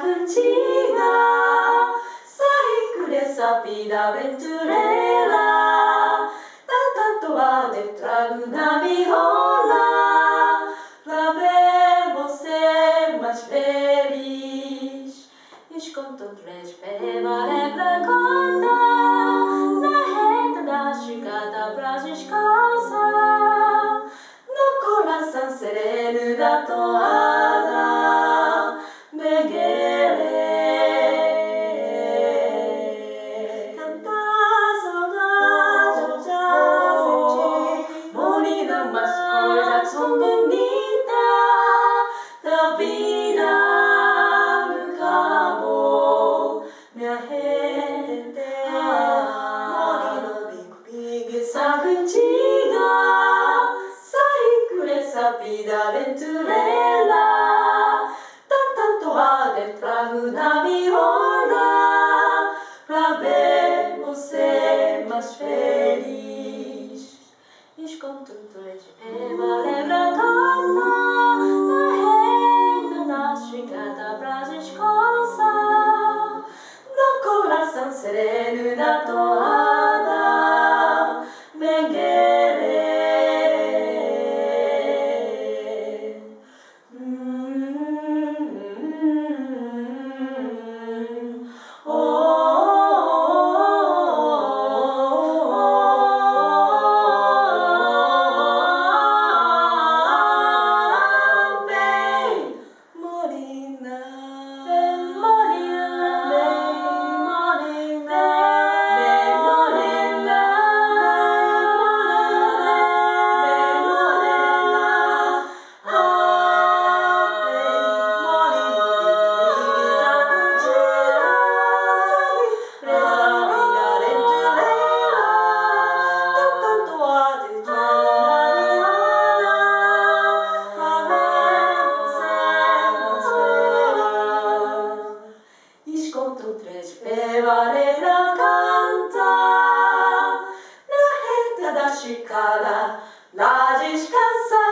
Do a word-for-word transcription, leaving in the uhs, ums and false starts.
aventura, sai sapida aventurera, tanto va detrás de una viola, la vemos ser más feliz. Escuta três pevas pra cantar, na reta da chegada pra descansar, no coração sereno da toada, bem querer. Cantar saudade, já senti, bonita, mas coisas tão bonitas da vida nunca acabou. Minha gente, morena, big, big, essa cantiga, sai por essa vida aventurera, tanto a detrás da viola, pra ver você mais feliz. Escuto três pevas pra cantar, na reta da chegada pra descansar, no coração sereno da toada, bem querer. Oh, bem morena, bem morena, bem morena, bem morena, bem morena, ah, escuto três pevas pra cantar, na reta da chicada, lá descansar.